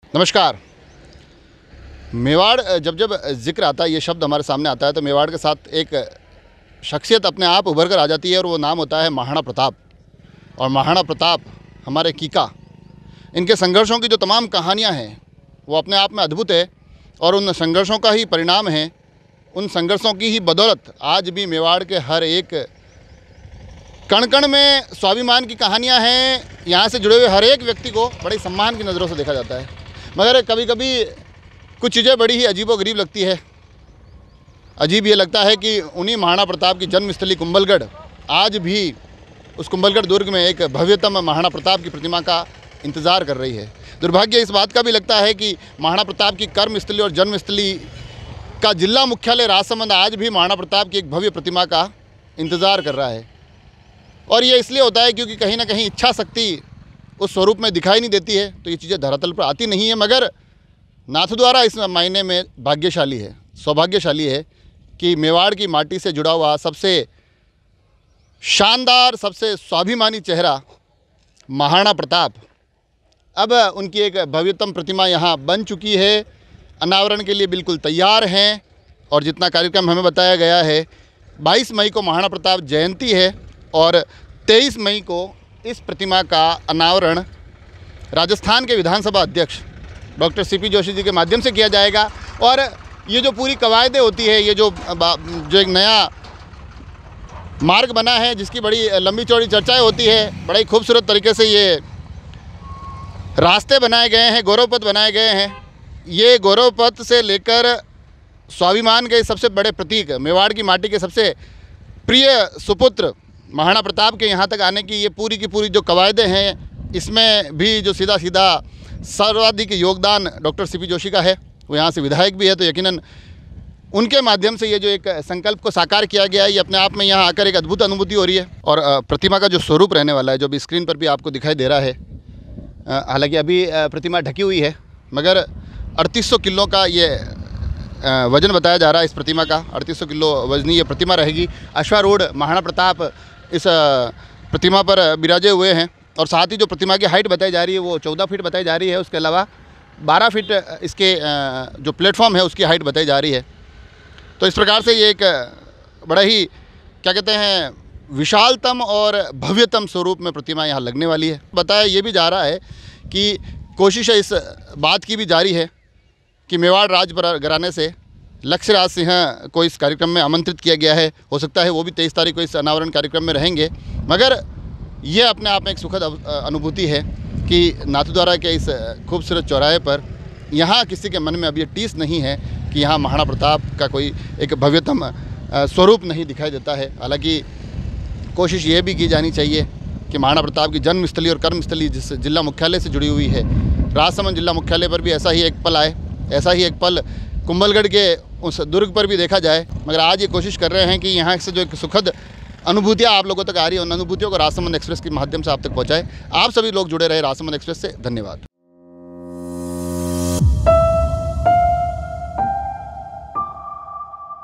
नमस्कार। मेवाड़ जब जब जिक्र आता है, ये शब्द हमारे सामने आता है तो मेवाड़ के साथ एक शख्सियत अपने आप उभर कर आ जाती है और वो नाम होता है महाराणा प्रताप। और महाराणा प्रताप हमारे कीका, इनके संघर्षों की जो तमाम कहानियाँ हैं वो अपने आप में अद्भुत है और उन संघर्षों का ही परिणाम है, उन संघर्षों की ही बदौलत आज भी मेवाड़ के हर एक कण कण में स्वाभिमान की कहानियाँ हैं। यहाँ से जुड़े हुए हर एक व्यक्ति को बड़े सम्मान की नज़रों से देखा जाता है। मगर कभी कभी कुछ चीज़ें बड़ी ही अजीबोगरीब लगती है। अजीब ये लगता है कि उन्हीं महाराणा प्रताप की जन्मस्थली कुंभलगढ़ आज भी उस कुंभलगढ़ दुर्ग में एक भव्यतम महाराणा प्रताप की प्रतिमा का इंतज़ार कर रही है। दुर्भाग्य इस बात का भी लगता है कि महाराणा प्रताप की कर्मस्थली और जन्मस्थली का जिला मुख्यालय राजसमंद आज भी महाराणा प्रताप की एक भव्य प्रतिमा का इंतज़ार कर रहा है। और ये इसलिए होता है क्योंकि कहीं ना कहीं इच्छा शक्ति उस स्वरूप में दिखाई नहीं देती है, तो ये चीज़ें धरातल पर आती नहीं है। मगर नाथद्वारा इस मायने में भाग्यशाली है, सौभाग्यशाली है कि मेवाड़ की माटी से जुड़ा हुआ सबसे शानदार, सबसे स्वाभिमानी चेहरा महाराणा प्रताप, अब उनकी एक भव्यतम प्रतिमा यहाँ बन चुकी है, अनावरण के लिए बिल्कुल तैयार हैं। और जितना कार्यक्रम हमें बताया गया है, 22 मई को महाराणा प्रताप जयंती है और 23 मई को इस प्रतिमा का अनावरण राजस्थान के विधानसभा अध्यक्ष डॉक्टर सीपी जोशी जी के माध्यम से किया जाएगा। और ये जो पूरी कवायदें होती है, ये जो एक नया मार्ग बना है जिसकी बड़ी लंबी चौड़ी चर्चाएं होती है, बड़े खूबसूरत तरीके से ये रास्ते बनाए गए हैं, गौरव पथ बनाए गए हैं। ये गौरव पथ से लेकर स्वाभिमान के सबसे बड़े प्रतीक, मेवाड़ की माटी के सबसे प्रिय सुपुत्र महाराणा प्रताप के यहाँ तक आने की ये पूरी की पूरी जो कवायदें हैं, इसमें भी जो सीधा सीधा सर्वाधिक योगदान डॉक्टर सीपी जोशी का है। वो यहाँ से विधायक भी है, तो यकीनन उनके माध्यम से ये जो एक संकल्प को साकार किया गया है, ये अपने आप में यहाँ आकर एक अद्भुत अनुभूति हो रही है। और प्रतिमा का जो स्वरूप रहने वाला है, जो अभी स्क्रीन पर भी आपको दिखाई दे रहा है, हालांकि अभी प्रतिमा ढकी हुई है, मगर 3800 किलो का ये वजन बताया जा रहा है इस प्रतिमा का। 3800 किलो वजनी ये प्रतिमा रहेगी। अश्वारूढ़ महाराणा प्रताप इस प्रतिमा पर विराजे हुए हैं और साथ ही जो प्रतिमा की हाइट बताई जा रही है वो 14 फीट बताई जा रही है। उसके अलावा 12 फीट इसके जो प्लेटफॉर्म है उसकी हाइट बताई जा रही है। तो इस प्रकार से ये एक बड़ा ही क्या कहते हैं विशालतम और भव्यतम स्वरूप में प्रतिमा यहाँ लगने वाली है। बताया ये भी जा रहा है कि कोशिश इस बात की भी जारी है कि मेवाड़ राज घराने से लक्ष्यराज सिंह को इस कार्यक्रम में आमंत्रित किया गया है। हो सकता है वो भी 23 तारीख को इस अनावरण कार्यक्रम में रहेंगे। मगर ये अपने आप में एक सुखद अनुभूति है कि नाथद्वारा के इस खूबसूरत चौराहे पर यहाँ किसी के मन में अब ये टीस नहीं है कि यहाँ महाराणा प्रताप का कोई एक भव्यतम स्वरूप नहीं दिखाई देता है। हालांकि कोशिश ये भी की जानी चाहिए कि महाराणा प्रताप की जन्मस्थली और कर्मस्थली जिस जिला मुख्यालय से जुड़ी हुई है, राजसमंद जिला मुख्यालय पर भी ऐसा ही एक पल आए, ऐसा ही एक पल कुंभलगढ़ के उस दुर्ग पर भी देखा जाए। मगर आज ये कोशिश कर रहे हैं कि यहाँ से जो एक सुखद अनुभूतियाँ आप लोगों तक आ रही है, उन अनुभूतियों को राजसमंद एक्सप्रेस के माध्यम से आप तक पहुँचाए। आप सभी लोग जुड़े रहे राजसमंद एक्सप्रेस से। धन्यवाद।